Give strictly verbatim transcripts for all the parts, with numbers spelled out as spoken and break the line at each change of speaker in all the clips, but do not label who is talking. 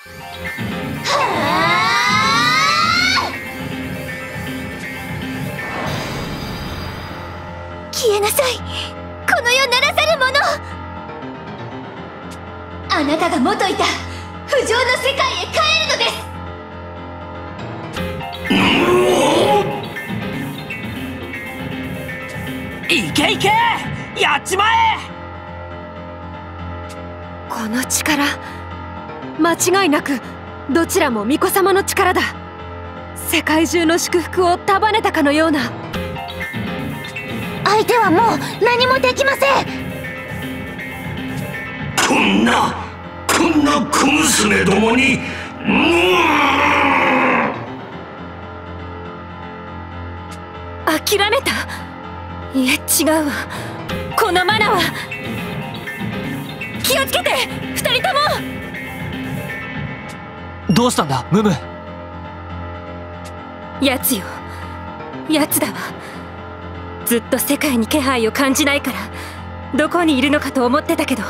消えなさい、この世ならざる者。あなたが元いた不浄の世界へ帰るのです。
いけいけ、やっちまえ。
この力、間違いなくどちらも巫女様の力だ。世界中の祝福を束ねたかのような。
相手はもう何もできません。
こんなこんな小娘どもに、う
諦めた？いえ、違うわ。このマナは。気をつけて、二人とも。
どうしたんだムム。
やつよ、やつだわ。ずっと世界に気配を感じないからどこにいるのかと思ってたけど、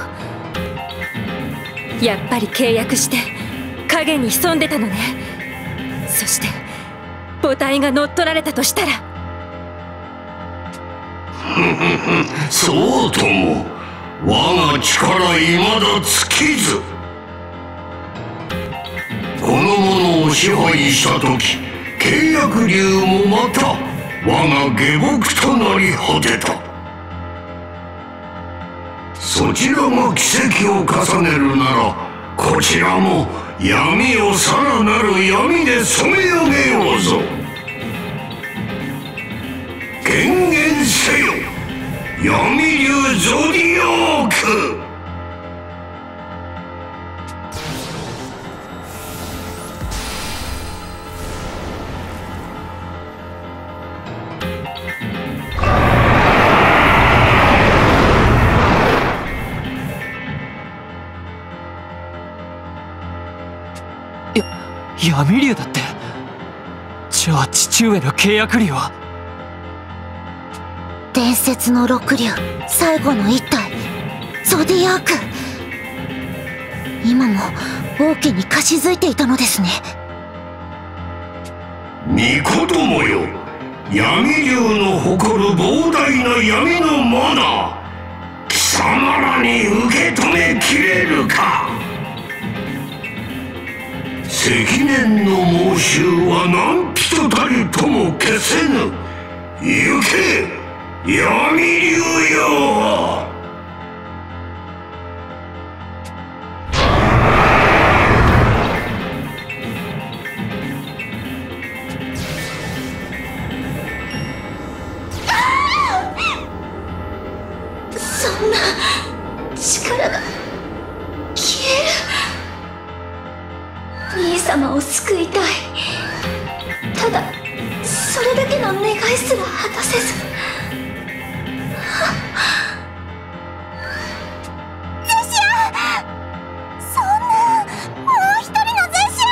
やっぱり契約して影に潜んでたのね。そして母体が乗っ取られたとしたら。
そうとも、我が力いまだ尽きず。この者を支配した時、契約竜もまた我が下僕となり果てた。そちらが奇跡を重ねるなら、こちらも闇をさらなる闇で染め上げようぞ。権限せよ、闇竜ゾディアーク。
闇竜だって。じゃあ父上の契約竜は。
伝説の六竜、最後の一体ゾディアーク。今も王家に貸し付いていたのですね。
巫女どもよ、闇竜の誇る膨大な闇のマナ、貴様らに受け止めきれるか。積年の猛襲は何人たりとも消せぬ。行け闇竜よ。
そんな力が消える。兄様を救いたい。ただそれだけの願いすら果たせず。ゼシア、そんな、もう一人のゼシ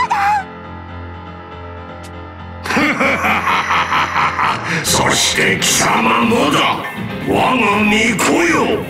アがそして貴様もだ、我が巫女よ。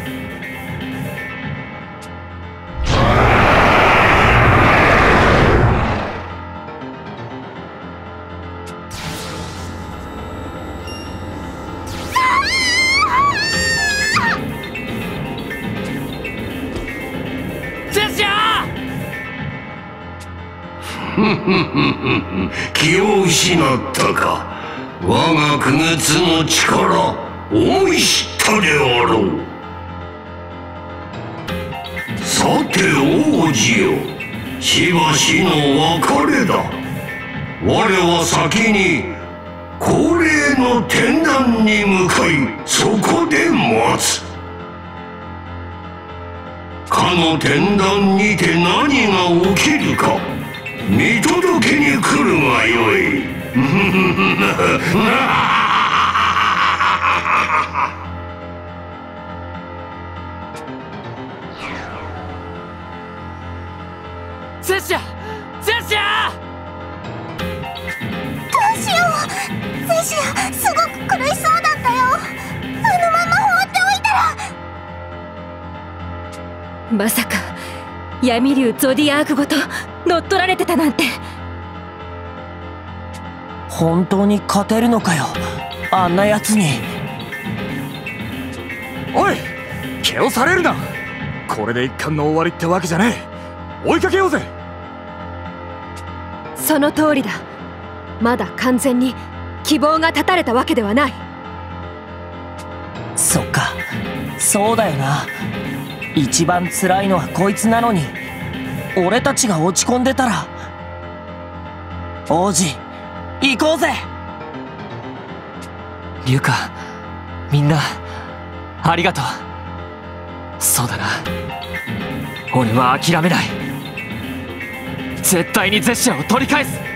気を失ったか。我が傀儡の力思い知ったであろう。さて王子よ、しばしの別れだ。我は先に恒例の天壇に向かい、そこで待つ。かの天壇にて何が起きるか見届けに来るがよい。
ゼシア、ゼシア。
どうしよう。ゼシア、すごく苦しそうだったよ。あのまま放っておいたら。
まさか闇竜ゾディアークごと乗っ取られてたなんて。
本当に勝てるのかよ、あんなやつに。
おい、気をされるな。これで一巻の終わりってわけじゃねえ。追いかけようぜ。
その通りだ。まだ完全に希望が絶たれたわけではない。
そっか、そうだよな。一番辛いのはこいつなのに、俺たちが落ち込んでたら。王子、行こうぜ。
リュカ、みんなありがとう。そうだな、俺は諦めない。絶対にゼシアを取り返す。